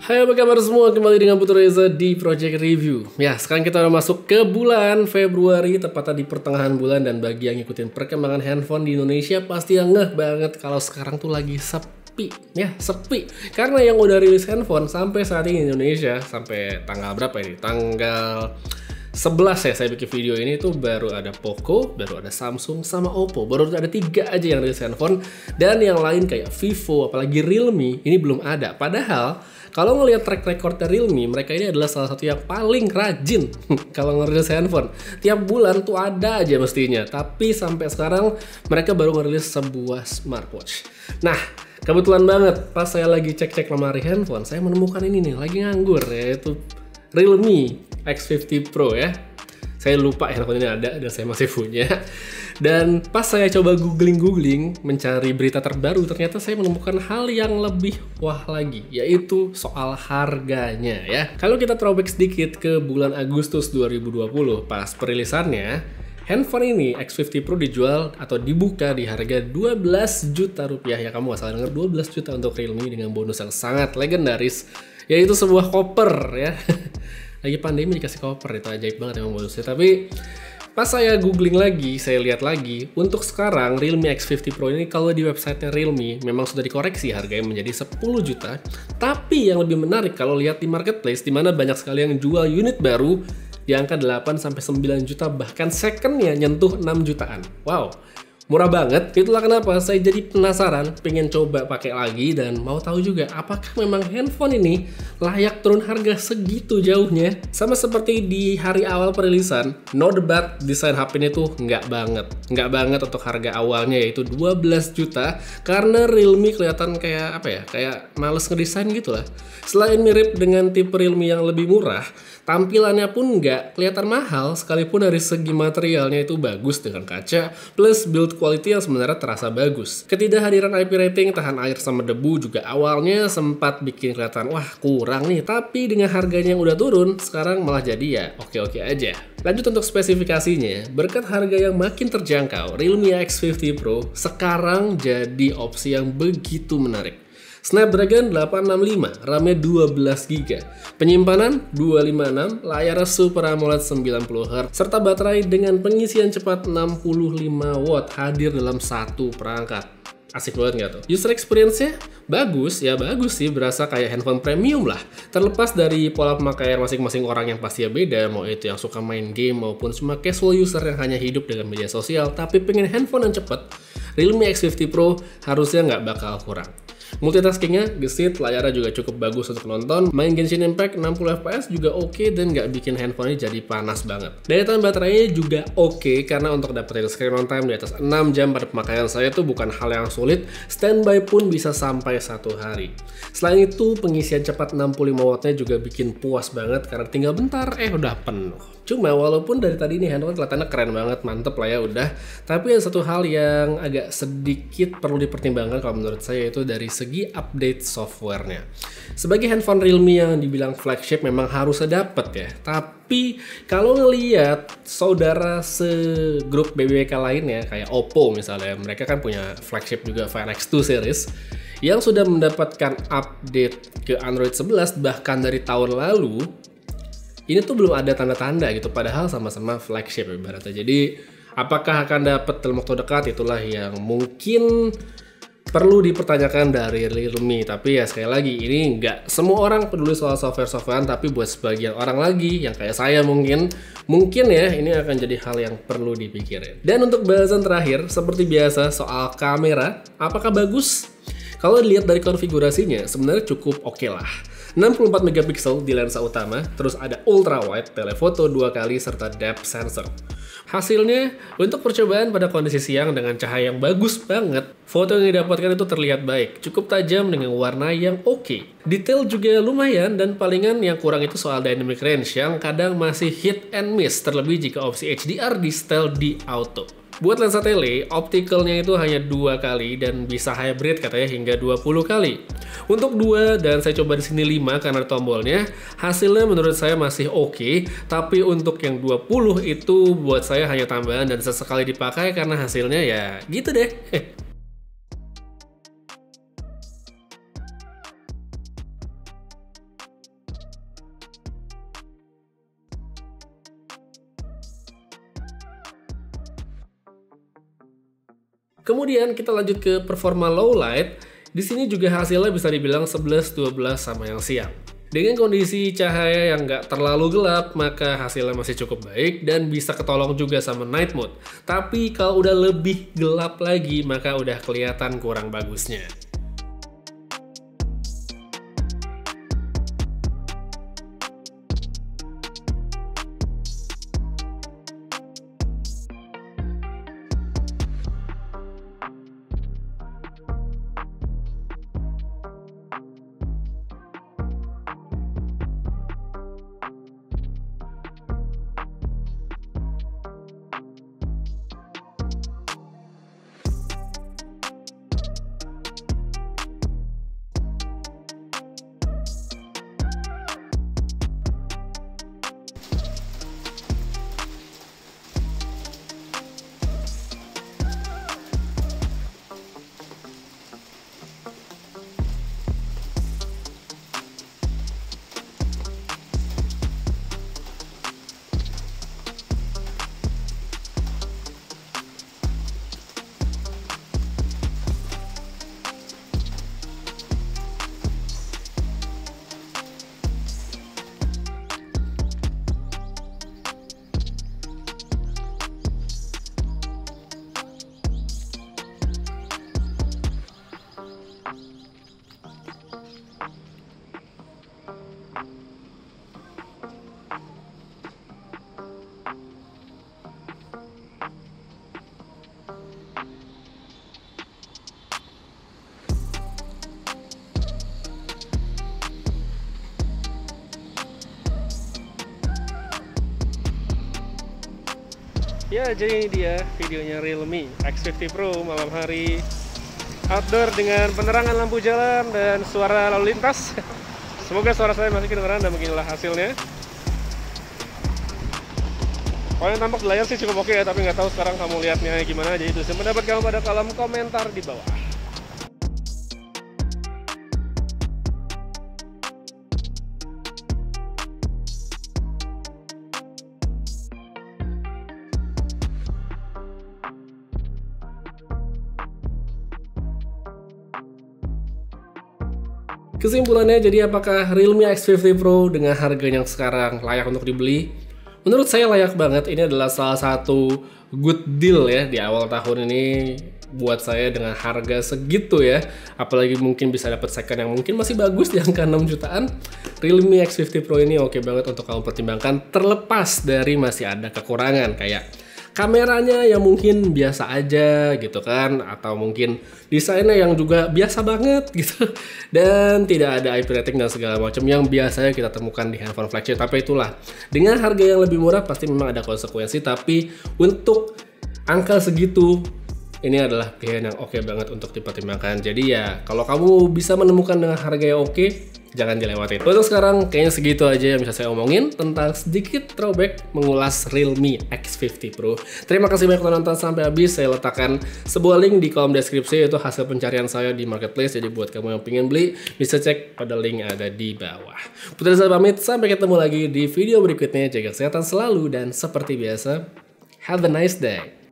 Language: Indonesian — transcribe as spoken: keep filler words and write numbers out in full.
Hai, apa kabar semua? Kembali dengan Putu Reza di Project Review. Ya, sekarang kita udah masuk ke bulan Februari, tepatnya di pertengahan bulan. Dan bagi yang ngikutin perkembangan handphone di Indonesia, pasti yang ngeh banget kalau sekarang tuh lagi sepi. Ya, sepi. Karena yang udah rilis handphone sampai saat ini di Indonesia, sampai tanggal berapa ini? Tanggal sebelas ya saya bikin video ini tuh baru ada Poco, baru ada Samsung sama Oppo. Baru ada tiga aja yang rilis handphone. Dan yang lain kayak Vivo, apalagi Realme, ini belum ada. Padahal kalau ngelihat track recordnya Realme, mereka ini adalah salah satu yang paling rajin kalau ngerilis handphone. Tiap bulan tuh ada aja mestinya. Tapi sampai sekarang mereka baru ngerilis sebuah smartwatch. Nah, kebetulan banget pas saya lagi cek-cek lemari handphone, saya menemukan ini nih, lagi nganggur, yaitu Realme X lima puluh Pro ya. Saya lupa handphone ini ada dan saya masih punya. Dan pas saya coba googling-googling mencari berita terbaru, ternyata saya menemukan hal yang lebih wah lagi, yaitu soal harganya ya. Kalau kita throwback sedikit ke bulan Agustus dua ribu dua puluh, pas perilisannya, handphone ini X lima puluh Pro dijual atau dibuka di harga dua belas juta rupiah. Ya, kamu gak salah denger, dua belas juta untuk Realme dengan bonus yang sangat legendaris, yaitu sebuah koper ya. Lagi pandemi dikasih koper, itu ajaib banget emang bonusnya. Tapi pas saya googling lagi, saya lihat lagi, untuk sekarang Realme X lima puluh Pro ini kalau di websitenya Realme memang sudah dikoreksi harganya menjadi sepuluh juta. Tapi yang lebih menarik kalau lihat di marketplace, di mana banyak sekali yang jual unit baru di angka delapan sampai sembilan juta, bahkan secondnya nyentuh enam jutaan. Wow, murah banget. Itulah kenapa saya jadi penasaran, pengen coba pakai lagi dan mau tahu juga apakah memang handphone ini layak turun harga segitu jauhnya. Sama seperti di hari awal perilisan, no debat, desain H P ini tuh nggak banget. Nggak banget untuk harga awalnya, yaitu dua belas juta. Karena Realme kelihatan kayak apa ya, kayak males ngedesain gitu lah. Selain mirip dengan tipe Realme yang lebih murah, tampilannya pun nggak kelihatan mahal, sekalipun dari segi materialnya itu bagus dengan kaca, plus build quality yang sebenarnya terasa bagus. Ketidakhadiran I P rating, tahan air sama debu juga awalnya sempat bikin kelihatan wah kurang nih, tapi dengan harganya yang udah turun, sekarang malah jadi ya oke-oke aja. Lanjut untuk spesifikasinya, berkat harga yang makin terjangkau, Realme X lima puluh Pro sekarang jadi opsi yang begitu menarik. Snapdragon delapan enam lima, RAM-nya dua belas giga byte, penyimpanan dua lima enam, layar Super AMOLED sembilan puluh hertz, serta baterai dengan pengisian cepat enam puluh lima watt hadir dalam satu perangkat. Asik banget nggak tuh? User experience-nya bagus, ya bagus sih, berasa kayak handphone premium lah. Terlepas dari pola pemakaian masing-masing orang yang pastinya beda, mau itu yang suka main game maupun cuma casual user yang hanya hidup dengan media sosial tapi pengen handphone yang cepet, Realme X lima puluh Pro harusnya nggak bakal kurang. Multitaskingnya gesit, layarnya juga cukup bagus untuk nonton, main Genshin Impact enam puluh F P S juga oke dan nggak bikin handphone ini jadi panas banget. Daya tahan baterainya juga oke, karena untuk dapetin screen on time di atas enam jam pada pemakaian saya itu bukan hal yang sulit, standby pun bisa sampai satu hari. Selain itu, pengisian cepat enam puluh lima watt-nya juga bikin puas banget karena tinggal bentar, eh udah penuh. Cuma walaupun dari tadi nih handphone kelihatannya keren banget, mantep lah ya udah, tapi ada satu hal yang agak sedikit perlu dipertimbangkan kalau menurut saya, itu dari segi update softwarenya. Sebagai handphone Realme yang dibilang flagship memang harusnya dapet ya, tapi kalau ngelihat saudara segrup B B K lainnya kayak Oppo misalnya, mereka kan punya flagship juga Find X dua series yang sudah mendapatkan update ke Android sebelas bahkan dari tahun lalu. Ini tuh belum ada tanda-tanda gitu, padahal sama-sama flagship ibaratnya. Jadi apakah akan dapat dalam waktu dekat, itulah yang mungkin perlu dipertanyakan dari Realme. Tapi ya sekali lagi, ini nggak semua orang peduli soal software-softwarean, tapi buat sebagian orang lagi yang kayak saya mungkin, mungkin ya ini akan jadi hal yang perlu dipikirin. Dan untuk bahasan terakhir, seperti biasa soal kamera, apakah bagus? Kalau dilihat dari konfigurasinya, sebenarnya cukup oke lah. enam puluh empat megapiksel di lensa utama, terus ada ultra wide, telefoto dua kali, serta depth sensor. Hasilnya, untuk percobaan pada kondisi siang dengan cahaya yang bagus banget, foto yang didapatkan itu terlihat baik, cukup tajam dengan warna yang oke. Detail juga lumayan, dan palingan yang kurang itu soal dynamic range yang kadang masih hit and miss, terlebih jika opsi H D R di setel di auto. Buat lensa tele, opticalnya itu hanya dua kali dan bisa hybrid katanya hingga dua puluh kali. Untuk dua dan saya coba di sini lima karena tombolnya, hasilnya menurut saya masih oke, tapi untuk yang dua puluh itu buat saya hanya tambahan dan sesekali dipakai karena hasilnya ya gitu deh. Kemudian kita lanjut ke performa low light. Di sini juga hasilnya bisa dibilang sebelas dua belas sama yang siang. Dengan kondisi cahaya yang nggak terlalu gelap, maka hasilnya masih cukup baik dan bisa ketolong juga sama night mode. Tapi kalau udah lebih gelap lagi, maka udah kelihatan kurang bagusnya. Ya, jadi ini dia videonya Realme X lima puluh Pro malam hari outdoor dengan penerangan lampu jalan dan suara lalu lintas. Semoga suara saya masih kedengaran dan beginilah hasilnya. Kalau yang tampak di layar sih cukup oke ya, tapi nggak tahu sekarang kamu lihatnya gimana. Jadi tulis pendapat kamu pada kolom komentar di bawah. Kesimpulannya, jadi apakah Realme X lima puluh Pro dengan harga yang sekarang layak untuk dibeli? Menurut saya layak banget. Ini adalah salah satu good deal ya di awal tahun ini buat saya dengan harga segitu ya. Apalagi mungkin bisa dapat second yang mungkin masih bagus di angka enam jutaan. Realme X lima puluh Pro ini oke banget untuk kamu pertimbangkan, terlepas dari masih ada kekurangan kayak kameranya yang mungkin biasa aja gitu kan, atau mungkin desainnya yang juga biasa banget gitu, dan tidak ada I P rating dan segala macam yang biasanya kita temukan di handphone flagship. Tapi itulah, dengan harga yang lebih murah pasti memang ada konsekuensi, tapi untuk angka segitu ini adalah pilihan yang oke banget untuk dipertimbangkan. Jadi ya, kalau kamu bisa menemukan dengan harga yang oke, jangan dilewatin. Untuk sekarang kayaknya segitu aja yang bisa saya omongin tentang sedikit throwback mengulas Realme X lima puluh Pro. Terima kasih banyak telah nonton sampai habis. Saya letakkan sebuah link di kolom deskripsi, yaitu hasil pencarian saya di marketplace. Jadi buat kamu yang pengen beli, bisa cek pada link yang ada di bawah. Putra saya pamit, sampai ketemu lagi di video berikutnya. Jaga kesehatan selalu dan seperti biasa, have a nice day.